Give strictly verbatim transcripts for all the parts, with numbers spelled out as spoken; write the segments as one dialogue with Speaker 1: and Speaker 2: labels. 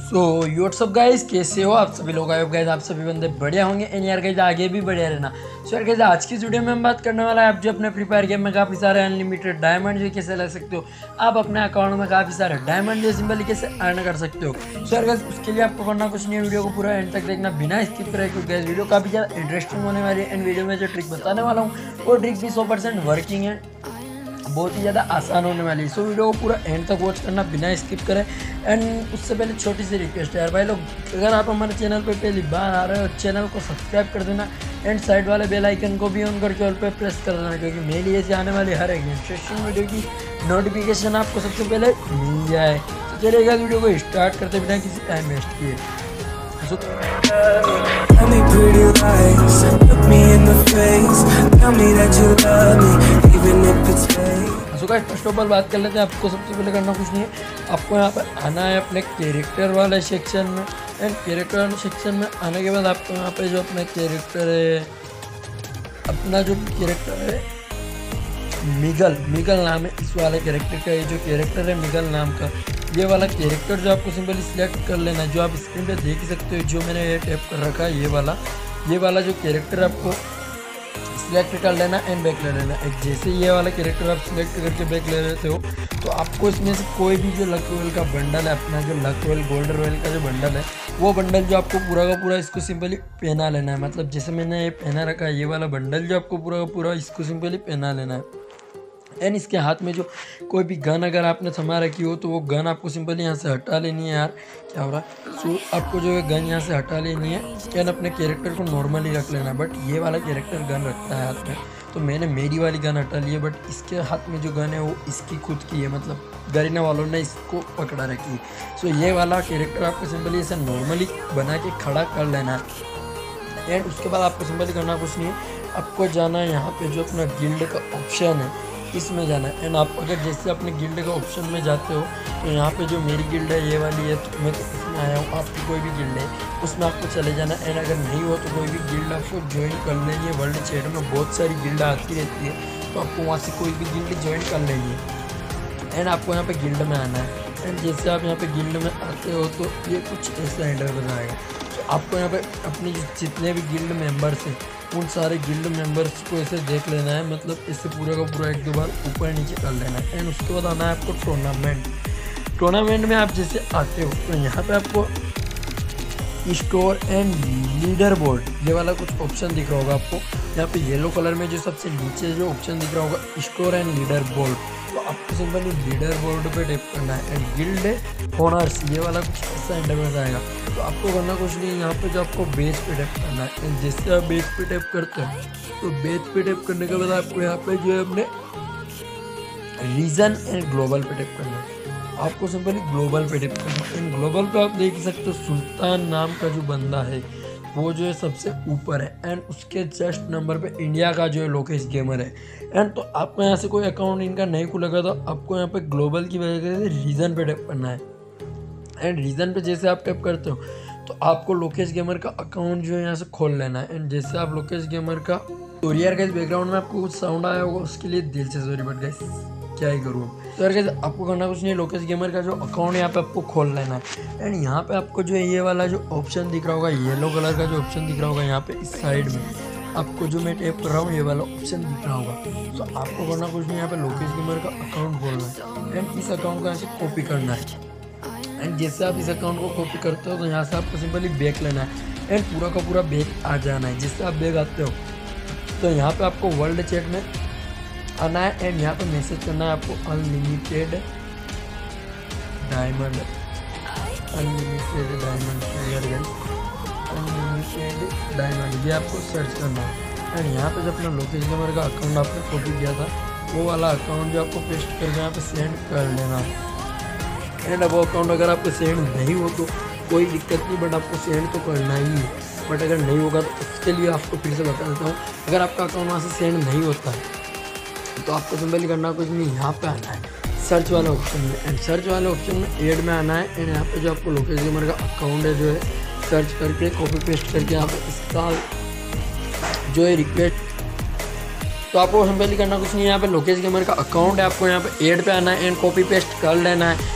Speaker 1: So what's up guys, कैसे हो आप सभी लोग? आए हो गाइस, आप सभी बंदे बढ़िया होंगे एंड यार गाइस आगे भी बढ़िया रहना। सो यार गाइस आज की वीडियो में हम बात करने वाला है आप जो अपने फ्री फायर गेम में काफ़ी सारे अनलिमिटेड डायमंड जो कैसे ले सकते हो, आप अपने अकाउंट में काफ़ी सारे डायमंड जो सिंपली कैसे अर्न कर सकते हो। सो यार गाइस उसके लिए आपको करना कुछ नहीं है, वीडियो को पूरा एंड तक देखना बिना स्किप करे, क्योंकि गाइस वीडियो काफ़ी ज़्यादा इंटरेस्टिंग होने वाली है। एंड वीडियो में जो ट्रिक बताने वाला हूँ वो ट्रिक भी सौ परसेंट वर्किंग है, बहुत ही ज़्यादा आसान होने वाली है। सो वीडियो को पूरा एंड तक वॉच करना बिना स्किप करें। एंड उससे पहले छोटी सी रिक्वेस्ट है यार भाई लोग, अगर आप हमारे चैनल पे पहली बार आ रहे हो चैनल को सब्सक्राइब कर देना एंड साइड वाले बेल आइकन को भी ऑन करके ऑल पे प्रेस कर देना, क्योंकि मेरी ऐसे आने वाली हर एक इंटरेस्टिंग वीडियो की नोटिफिकेशन आपको सबसे पहले मिल जाए। तो चलिएगा वीडियो को स्टार्ट करते बिना किसी टाइम वेस्ट किए।
Speaker 2: Tell me pretty lies, look me in the face, tell me that you love me, even if it's fake.
Speaker 1: So guys first of all बात कर लेते हैं। आपको सबसे पहले करना कुछ नहीं है, आपको यहाँ पर आना है अपने कैरेक्टर वाले सेक्शन में। एंड कैरेक्टर वाले सेक्शन में आने के बाद आपको यहाँ पे जो अपना कैरेक्टर है, अपना जो कैरेक्टर है मिगल मिगल नाम है इस वाले कैरेक्टर का। ये जो कैरेक्टर है मिगल नाम का, ये वाला कैरेक्टर जो आपको सिंपली सिलेक्ट कर लेना है, जो आप स्क्रीन पे देख ही सकते हो, जो मैंने ये टैप कर रखा है ये वाला ये वाला जो कैरेक्टर आपको सिलेक्ट कर लेना एंड बैक ले लेना। एक जैसे ये वाला कैरेक्टर आप सिलेक्ट करके बैक ले लेते हो तो आपको इसमें से कोई भी जो लक रॉयल का बंडल है, अपना जो लक रॉयल गोल्ड रॉयल का जो बंडल है, वो बंडल जो आपको पूरा का पूरा इसको सिंपली पहना लेना है। मतलब जैसे मैंने ये पहना रखा है ये वाला बंडल जो आपको पूरा का पूरा इसको सिंपली पहना लेना है। एंड इसके हाथ में जो कोई भी गन अगर आपने थमा रखी हो तो वो गन आपको सिंपली यहाँ से हटा लेनी है। यार क्या हो रहा है? सो आपको जो है गन यहाँ से हटा लेनी है एंड अपने कैरेक्टर को नॉर्मली रख लेना है। बट ये वाला कैरेक्टर गन रखता है हाथ में, तो मैंने मेरी वाली गन हटा ली है। बट इसके हाथ में जो गन है वो इसकी खुद की है, मतलब गरीना वालों ने इसको पकड़ा रखी है। सो ये वाला कैरेक्टर आपको सिंपली ऐसे नॉर्मली बना के खड़ा कर लेना है। एंड उसके बाद आपको सिंपली करना कुछ नहीं है, आपको जाना है यहाँ पे जो अपना गिल्ड का ऑप्शन है इसमें जाना है। एंड आप अगर जैसे अपने गिल्ड के ऑप्शन में जाते हो तो यहाँ पे जो मेरी गिल्ड है ये वाली है, तो मैं तो इसमें आया हूँ, आपकी कोई भी गिल्ड है उसमें आपको चले जाना। एंड अगर नहीं हो तो कोई भी गिल्ड आपको ज्वाइन कर लेनी है। वर्ल्ड चैट में बहुत सारी गिल्ड आती रहती है, तो आपको वहाँ से कोई भी गिल्ड ज्वाइन कर लेनी है। एंड आपको यहाँ पे गिल्ड में आना है। एंड जैसे आप यहाँ पे गिल्ड में आते हो तो ये कुछ ऐसा एंडर बनाएगा। तो आपको यहाँ पे अपनी जितने भी गिल्ड मेम्बर्स हैं उन सारे गिल्ड मेंबर्स को ऐसे देख लेना है, मतलब इससे पूरा का पूरा एक दो बार ऊपर नीचे कर लेना है। एंड उसके बाद आना है आपको टूर्नामेंट। टूर्नामेंट में आप जैसे आते हो तो यहाँ पे आपको स्टोर एंड लीडर बोर्ड ये वाला कुछ ऑप्शन दिख रहा होगा आपको। यहाँ पे येलो कलर में जो सबसे नीचे जो ऑप्शन दिख रहा होगा स्टोर एंड लीडर बोर्ड, तो आपको सिंपली लीडर बोर्ड पे टैप करना है। एंड गिल्ड ऑनर्स ये वाला कुछ ऐसा इंटरफेस आएगा, तो आपको करना कुछ नहीं है, यहाँ पे जो आपको बेस पे टैप करना है। एंड जैसे आप बेस पे टैप करते हो तो बेस पे टैप करने के बाद आपको यहाँ पे जो है अपने रीजन एंड ग्लोबल पे टैप करना है। आपको सिंपली ग्लोबल पे टैप करना है। इन ग्लोबल पे आप देख सकते हो सुल्तान नाम का जो बंदा है वो जो है सबसे ऊपर है। एंड उसके जस्ट नंबर पे इंडिया का जो है लोकेश गेमर है। एंड तो आपको यहाँ से कोई अकाउंट इनका नहीं खुलेगा तो आपको यहाँ पे ग्लोबल की वजह से रीजन पे टैप करना है। एंड रीजन पे जैसे आप टैप करते हो तो आपको लोकेश गेमर का अकाउंट जो है यहाँ से खोल लेना है। एंड जैसे आप लोकेश गेमर का तो यार गाइस बैकग्राउंड में आपको कुछ साउंड आया होगा, उसके लिए दिल से सॉरी, बट गाइस क्या ही करूँ। तो यार गाइस आपको करना कुछ नहीं है, लोकेश गेमर का जो अकाउंट है यहाँ पे आपको खोल लेना है। एंड यहाँ पे आपको जो है ये वाला जो ऑप्शन दिख रहा होगा, येलो कलर का जो ऑप्शन दिख रहा होगा यहाँ पे इस साइड में आपको जो मैं टैप कर रहा हूँ ये वाला ऑप्शन दिख रहा होगा। तो आपको करना कुछ नहीं, यहाँ पे लोकेश गेमर का अकाउंट खोलना है। एंड इस अकाउंट को यहाँ से कॉपी करना है। एंड जैसे आप इस अकाउंट को कॉपी करते हो तो यहाँ से आपको सिंपली बैक लेना है। एंड पूरा का पूरा बैक आ जाना है। जिससे आप बैक आते हो तो यहाँ पे आपको वर्ल्ड चैट में आना है। एंड यहाँ पे मैसेज करना है आपको unlimited diamond unlimited diamond unlimited diamond ये आपको सर्च करना है। एंड यहाँ पे जो अपना लोकेश गेमर का अकाउंट आपने कॉपी किया था वो वाला अकाउंट जो आपको पेस्ट करके यहाँ पे सेंड कर लेना है। एंड अब वो अकाउंट अगर आपको सेंड नहीं हो तो कोई दिक्कत नहीं, बट आपको सेंड तो करना ही है। बट अगर नहीं होगा तो उसके लिए आपको फिर से बता देता हूँ, अगर आपका अकाउंट वहाँ से सेंड नहीं होता है तो आपको सिंपली करना कुछ नहीं, यहाँ पे आना है सर्च वाले ऑप्शन में। एंड सर्च वाले ऑप्शन में ऐड में आना है। एंड यहाँ पे जो आपको लोकेश गेमर का अकाउंट है जो है सर्च करके कॉपी पेस्ट करके यहाँ पे इसका जो है रिक्वेस्ट, तो आपको सिंपली करना कुछ नहीं है, यहाँ पे लोकेश गेमर का अकाउंट है, आपको यहाँ पे ऐड पे आना है एंड कॉपी पेस्ट कर लेना है।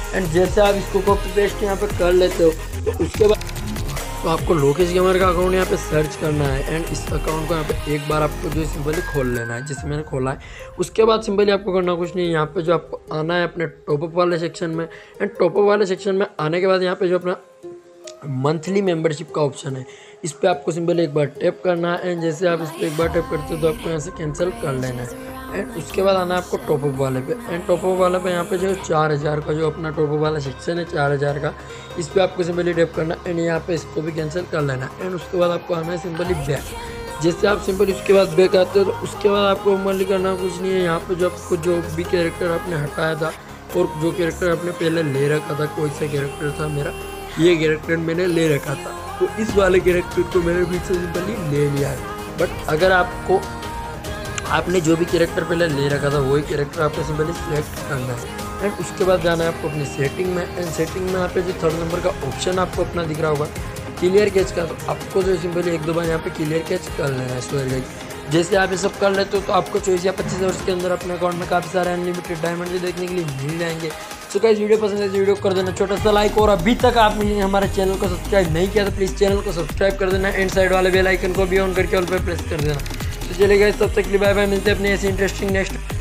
Speaker 1: एंड जैसे आप इसको कॉपी पेस्ट यहाँ पे कर लेते हो तो उसके बाद तो आपको लोकेश गेमर का अकाउंट यहाँ पे सर्च करना है एंड इस अकाउंट को यहाँ पे एक बार आपको जो सिंपली खोल लेना है, जिससे मैंने खोला है। उसके बाद सिंपली आपको करना कुछ नहीं है, यहाँ पे जो आपको आना है अपने टॉपअप वाले सेक्शन में एंड टॉपअप वाले सेक्शन में आने के बाद यहाँ पे जो अपना मंथली मेंबरशिप का ऑप्शन है इस पर आपको सिंपली एक बार टैप करना है एंड जैसे आप इस पर एक बार टैप करते हो तो आपको यहाँ से कैंसिल कर लेना है एंड उसके बाद आना है आपको टॉपअप वाले पे एंड टॉपअप वाले पे यहाँ पे जो चार हज़ार का जो अपना टॉपअप वाला सेक्शन है चार हज़ार का इस पर आपको सिंपली टैप करना है एंड यहाँ पे इसको भी कैंसिल कर लेना है एंड उसके बाद आपको आना है सिंपली बैक। जैसे आप सिंपली उसके बाद बैक आते हो तो उसके बाद आपको नॉर्मली करना कुछ नहीं है, यहाँ पे जो आपको जो भी कैरेक्टर आपने हटाया था और जो कैरेक्टर आपने पहले ले रखा था, कोई सा कैरेक्टर था मेरा ये कैरेक्टर मैंने ले रखा था तो इस वाले कैरेक्टर को मैंने बीच से सिंपली ले लिया है। बट अगर आपको आपने जो भी कैरेक्टर पहले ले रखा था वही कैरेक्टर आपको सिंपली सिलेक्ट करना है एंड उसके बाद जाना है आपको अपनी सेटिंग में एंड सेटिंग में यहाँ पे जो थर्ड नंबर का ऑप्शन आपको अपना दिख रहा होगा क्लियर कैच का, तो आपको जो सिंपली एक दो बार यहाँ पे क्लियर कैच कर लेना है स्वेयर गाइस। जैसे आप ये सब कर लेते हो तो आपको चौबीस या पच्चीस आवर्स के अंदर अपने अकाउंट में काफ़ी सारे अनलिमिटेड डायमंड देखने के लिए मिल जाएंगे। तो गाइस वीडियो पसंद है तो वीडियो कर देना छोटा सा लाइक और अभी तक आपने हमारे चैनल को सब्सक्राइब नहीं किया तो प्लीज़ चैनल को सब्सक्राइब कर देना एंड साइड वाले बेल आइकन को भी ऑन करके ऑल पे प्रेस कर देना। तो चलिए गाइस तब तक के लिए बाय बाय, मिलते हैं अपनी ऐसी इंटरेस्टिंग नेक्स्ट